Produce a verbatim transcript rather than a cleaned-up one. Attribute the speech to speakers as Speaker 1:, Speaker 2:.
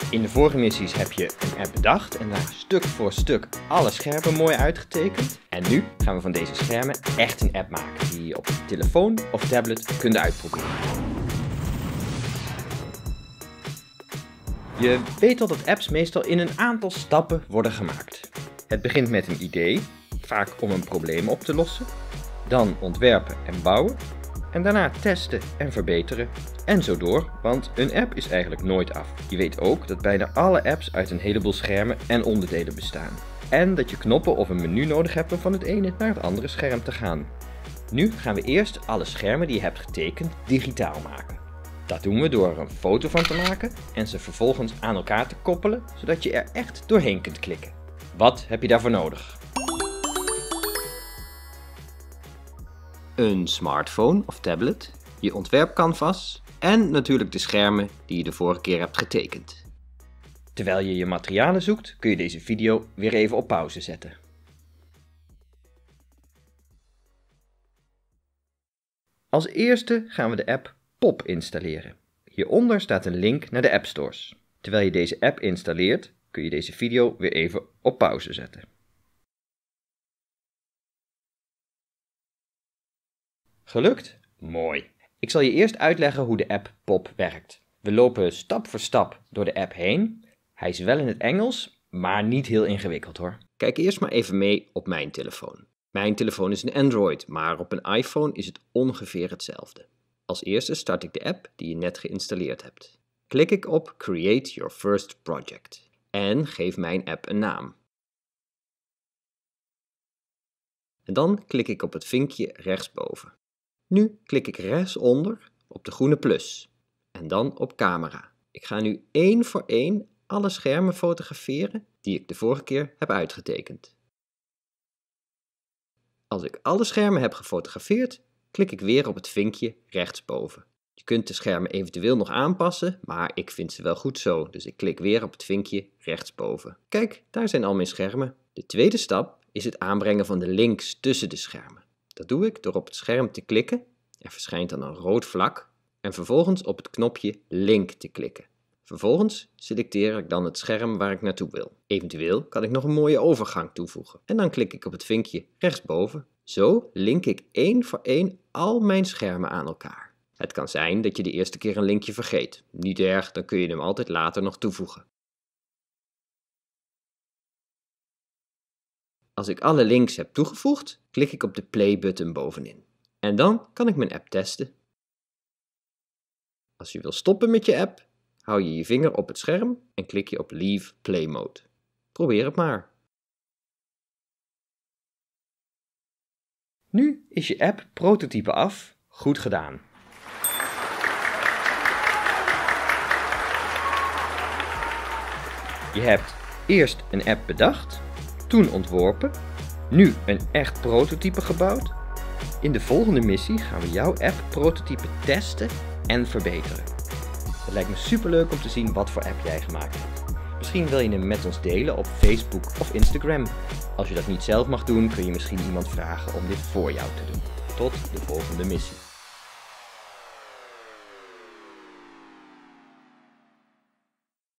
Speaker 1: In de vorige missies heb je een app bedacht en daar stuk voor stuk alle schermen mooi uitgetekend. En nu gaan we van deze schermen echt een app maken die je op je telefoon of tablet kunt uitproberen. Je weet al dat apps meestal in een aantal stappen worden gemaakt. Het begint met een idee, vaak om een probleem op te lossen. Dan ontwerpen en bouwen. En daarna testen en verbeteren. En zo door, want een app is eigenlijk nooit af. Je weet ook dat bijna alle apps uit een heleboel schermen en onderdelen bestaan. En dat je knoppen of een menu nodig hebt om van het ene naar het andere scherm te gaan. Nu gaan we eerst alle schermen die je hebt getekend digitaal maken. Dat doen we door er een foto van te maken en ze vervolgens aan elkaar te koppelen, zodat je er echt doorheen kunt klikken. Wat heb je daarvoor nodig? Een smartphone of tablet, je ontwerpcanvas en natuurlijk de schermen die je de vorige keer hebt getekend. Terwijl je je materialen zoekt, kun je deze video weer even op pauze zetten. Als eerste gaan we de app Pop installeren. Hieronder staat een link naar de App Stores. Terwijl je deze app installeert, kun je deze video weer even op pauze zetten. Gelukt? Mooi. Ik zal je eerst uitleggen hoe de app Pop werkt. We lopen stap voor stap door de app heen. Hij is wel in het Engels, maar niet heel ingewikkeld hoor. Kijk eerst maar even mee op mijn telefoon. Mijn telefoon is een Android, maar op een iPhone is het ongeveer hetzelfde. Als eerste start ik de app die je net geïnstalleerd hebt. Klik ik op Create Your First Project en geef mijn app een naam. En dan klik ik op het vinkje rechtsboven. Nu klik ik rechtsonder op de groene plus en dan op camera. Ik ga nu één voor één alle schermen fotograferen die ik de vorige keer heb uitgetekend. Als ik alle schermen heb gefotografeerd, klik ik weer op het vinkje rechtsboven. Je kunt de schermen eventueel nog aanpassen, maar ik vind ze wel goed zo, dus ik klik weer op het vinkje rechtsboven. Kijk, daar zijn al mijn schermen. De tweede stap is het aanbrengen van de links tussen de schermen. Dat doe ik door op het scherm te klikken. Er verschijnt dan een rood vlak en vervolgens op het knopje Link te klikken. Vervolgens selecteer ik dan het scherm waar ik naartoe wil. Eventueel kan ik nog een mooie overgang toevoegen. En dan klik ik op het vinkje rechtsboven. Zo link ik één voor één al mijn schermen aan elkaar. Het kan zijn dat je de eerste keer een linkje vergeet. Niet erg, dan kun je hem altijd later nog toevoegen. Als ik alle links heb toegevoegd, klik ik op de play-button bovenin. En dan kan ik mijn app testen. Als je wil stoppen met je app, hou je je vinger op het scherm en klik je op Leave Play Mode. Probeer het maar. Nu is je app prototype af. Goed gedaan. Je hebt eerst een app bedacht, toen ontworpen, nu een echt prototype gebouwd. In de volgende missie gaan we jouw app prototype testen en verbeteren. Het lijkt me superleuk om te zien wat voor app jij gemaakt hebt. Misschien wil je hem met ons delen op Facebook of Instagram. Als je dat niet zelf mag doen, kun je misschien iemand vragen om dit voor jou te doen. Tot de volgende missie.